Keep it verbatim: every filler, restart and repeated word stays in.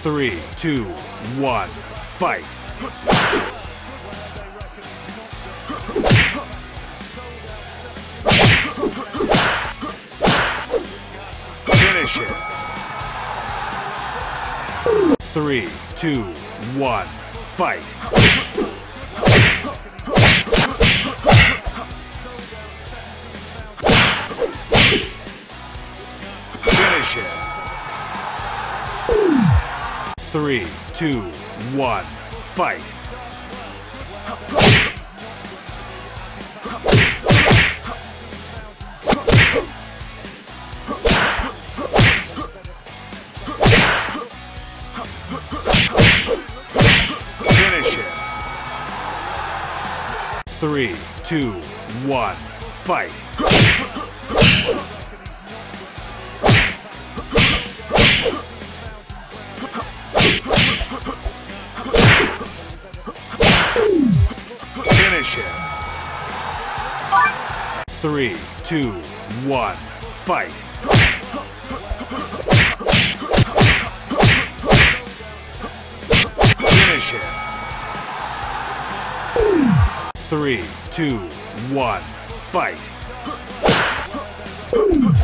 Three, two, one, fight! Finish it! Three, two, one, fight! Finish it! Three, two, one, fight! Finish it! Three, two, one, fight! Finish it! Three, two, one, fight! Finish it! Three, two, one, fight!